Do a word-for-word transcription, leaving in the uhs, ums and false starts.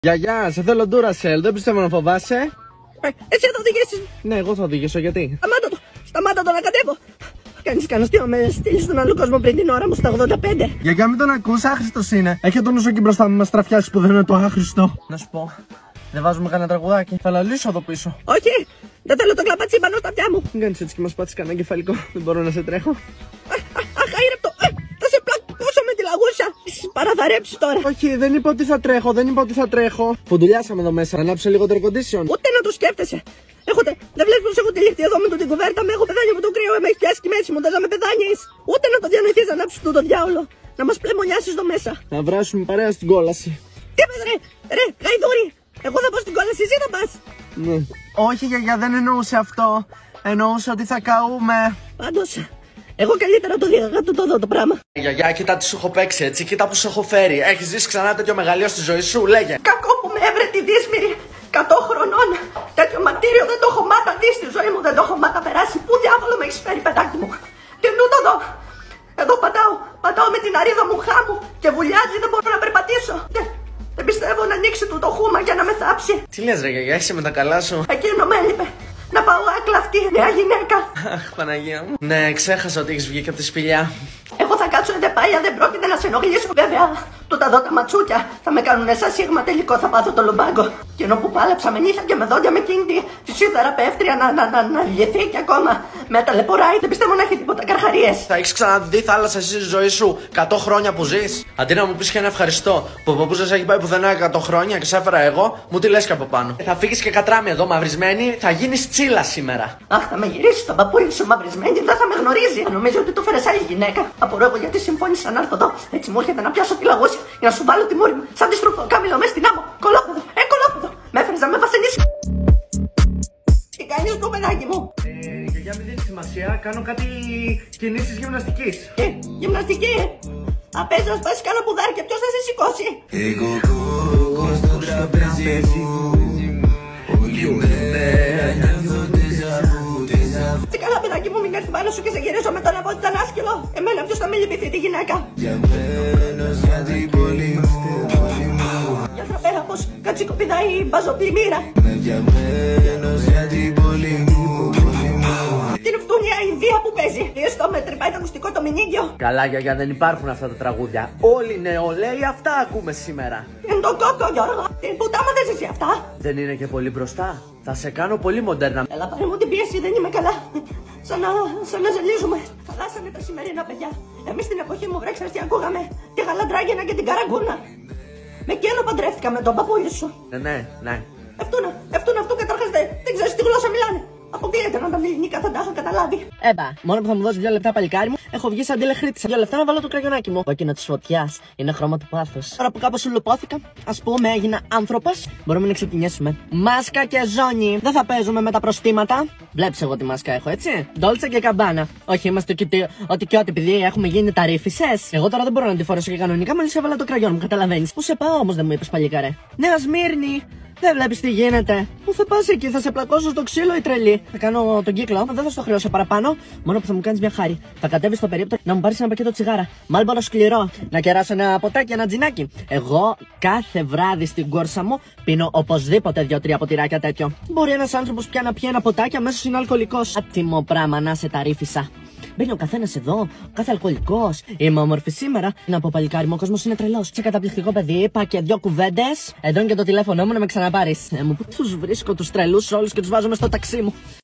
Γιαγιά, σε θέλω Duracell, δεν πιστεύω να φοβάσαι. Ε, εσύ θα οδηγήσεις. Ναι, εγώ θα οδηγήσω, γιατί. Σταμάτα το, σταμάτα το να κατέβω. Κάνεις κανένα αστείο με στείλεις στον άλλο κόσμο πριν την ώρα μου στα ογδόντα πέντε. Γιαγιά, μην τον ακούς, άχρηστος είναι. Έχει τον νου εκεί μπροστά μου, μας τραφιάσει που δεν είναι το άχρηστο. Να σου πω, δεν βάζουμε κανένα τραγουδάκι. Θα λαλήσω εδώ πίσω. Όχι, δεν θέλω το κλαπατσίμπανο στα αυτιά μου. Μην κάνεις έτσι και μας πάτσεις κανένα κεφαλικό. Δεν μπορώ να σε τρέχω. Αχ, ήρεπτο, θα σε πλακώσω με τη λαγούσα. Παραθαρέψεις τώρα. Όχι, δεν είπα ότι θα τρέχω, δεν είπα ότι θα τρέχω. Φουντουλιάσαμε εδώ μέσα, ανάψε λίγο το air condition. Ούτε να το σκέφτεσαι. Έχω τε... Δεν βλέπεις πως έχω τυλιχτεί εδώ με το την κουβέρτα, με έχω πεθάνει με το κρύο, με έχει πιάσει και μέση μου, δεν να με πεθάνεις. Ούτε να το διανοηθείς να ανάψεις το διάολο. Να μας πλεμονιάσεις εδώ μέσα. Να βράσουμε παρέα στην κόλαση. Τι είπες ρε, ρε, γαϊδούρη. Εγώ θα πάω στην κόλαση, εσύ θα πας. Ναι. Όχι γιαγιά, δεν εννοούσε αυτό. Εννοούσε ότι θα καούμε. Πάντως, εγώ καλύτερα το διαγάτω το δω το πράγμα. Γιαγιά, κοίτα τι σου έχω παίξει έτσι, κοίτα που σου έχω φέρει. Έχεις ζήσει ξανά τέτοιο μεγαλείο στη ζωή σου, λέγε. Κακό που με έβρε τη δύσμηρη εκατό χρονών. Τέτοιο ματήριο δεν το έχω μάτα δει στη ζωή μου, δεν το έχω μάτα περάσει. Πού διάβολο με έχεις φέρει, παιδάκι μου. Τι νου το δω. Εδώ πατάω, πατάω με την αρίδα μου χάμου και βουλιάζει, δεν μπορώ να περπατήσω. Δεν, δεν πιστεύω να ανοίξει του το χούμα για να με θάψει. Τι λες ρε γιαγιά, είσαι με τα καλά σου. Εκείνο με έλειπε. Να πάω άκλα αυτή, νέα γυναίκα. Αχ, Παναγία μου. Ναι, ξέχασα ότι έχεις βγει και από τη σπηλιά. Εγώ θα κάτσω δεν πάει, δεν πρόκειται να σε ενοχλήσω. Βέβαια, τούτα εδώ τα ματσούκια θα με κάνουν σαν σίγμα, τελικό θα πάθω το λουμπάγκο. Και ενώ που πάλεψα με νύχια και με δόντια με εκείνη τη φυσιοθεραπεύτρια να, να, να, να λυθεί και ακόμα με ταλαιπωράει, δεν πιστεύω να έχει τίποτα καρχαρίες. Θα έχεις ξαναδεί θάλασσα εσύ στη ζωή σου εκατό χρόνια που ζεις. Αντί να μου πεις και ένα ευχαριστώ που ο παππούς σας έχει πάει πουθενά εκατό χρόνια και σε έφερα εγώ, μου τι λες και από πάνω. Θα φύγεις και κατράμι εδώ μαυρισμένη, θα γίνεις τσίλα σήμερα. Αχ, θα με γυρίσει τον παππούλι σου μαυρισμένη, δεν θα με γνωρίζει. Νομίζω ότι του φέρες άλλη γυναίκα. Απορώ εγώ γιατί συμφώνησα να έρθω εδώ. Έτσι μου έρχεται να πιάσω τη λαγούση για να σου βάλω τη μούρη μου. Σαν τη στρουφό κάμιλο μέσα στην άμμο. Κολόπεδο, ε κολόπεδο. Με έφερες να με βασανίσει. Τι κάνεις το παιδάκι μου. Ε, γιαγιά μην δίνεις σημασία, κάνω κάτι κινήσεις γυμναστικής. Ε, γυμναστική. Απέζω να σπάσει κάνα πουδάρι και ποιος θα σε σηκώσει. Εγώ κόκκο στο τραπέζι μου. Όλη μέρα νιώθω τεζαβού, τεζαβού. Τι καλά παιδάκι μου, μην έρθει πάνω σου και σε γυρίζω με τον από ότι ήταν άσχυλο. Εμένα ποιος θα με λυπηθεί τη γυναίκα. Διαμένος για την πόλη μου. Για τραπέρα πως κατσίκο πηδάει η μπαζοπλημμύρα. Με διαμένος για την πόλη μου. Την φτούνια Ινδία που παίζει. Στο με τρυπάει το ακουστικό το μηνύγιο. Καλά γιαγιά, δεν υπάρχουν αυτά τα τραγούδια. Όλοι νεολαίοι αυτά ακούμε σήμερα. Είναι το κόκκο Γιώργο. Την πουτάμα δεν ζήσει αυτά. Δεν είναι και πολύ μπροστά. Θα σε κάνω πολύ μοντέρνα. Έλα πάρε μου την πίεση, δεν είμαι καλά. Σαν να, σαν να ζελίζουμε. Χαλάσανε τα σημερινά παιδιά. Εμείς στην εποχή μου βρέξα τι ακούγαμε. Τη γαλαντράγινα και την καραγκούνα. Με εκείνο παντρεύτηκα με τον παππούλη σου. Ναι, ναι, ναι. Ευτούνα, ευτούνα αυτού καταρχάς δεν, δεν ξέρεις τι γλώσσα μιλάνε. Αποκλείεται να ήταν ελληνικά, θα τα είχα καταλάβει. Έμπα, μόνο που θα μου δώσει δύο λεπτά παλικάρι μου, έχω βγει σαν τηλεχρήτη. Δύο λεπτά να βάλω το κραγιονάκι μου. Κόκκινο τη φωτιά είναι χρώμα του πάθους. Τώρα που κάπως λουπώθηκα, ας πούμε έγινα άνθρωπος, μπορούμε να ξεκινήσουμε. Μάσκα και ζώνη. Δεν θα παίζουμε με τα προστήματα. Βλέπεις εγώ τι μάσκα έχω, έτσι. Ντόλτσα και καμπάνα. Όχι, είμαστε ότι και ό,τι επειδή έχουμε γίνει τα ρήφισες. Εγώ τώρα δεν μπορώ να τη φορέσω και κανονικά, μόλις έβαλα το κραγιόν μου, καταλαβαίνεις. Πού σε πάω όμως δεν μου είπες παλικάρε. Νέα Σμύρνη. Δεν βλέπεις τι γίνεται. Πού θα πας εκεί, θα σε πλακώσω στο ξύλο η τρελή. Θα κάνω τον κύκλο, δεν θα στο χρεώσω παραπάνω. Μόνο που θα μου κάνεις μια χάρη. Θα κατέβεις στο περίπτωση να μου πάρεις ένα πακέτο τσιγάρα. Μάλμπορο σκληρό. Να κεράσω ένα ποτάκι, ένα τζινάκι. Εγώ κάθε βράδυ στην κόρσα μου πίνω οπωσδήποτε δύο-τρία ποτηράκια τέτοιο. Μπορεί ένας άνθρωπος πια να πιει ένα ποτάκι, αμέσως είναι αλκοολικός. Άτιμο πράγμα να σε τα ρήφισα. Μπαίνει ο καθένας εδώ, ο κάθε αλκοολικός. Είμαι όμορφη σήμερα. Να πω παλικάρι μου, ο κόσμος είναι τρελός. Σε καταπληκτικό παιδί, είπα και δύο κουβέντες. Εδώ είναι και το τηλέφωνο μου να με ξαναπάρεις. Ε, μου πού τους βρίσκω τους τρελούς όλους και τους βάζω μες στο ταξί μου.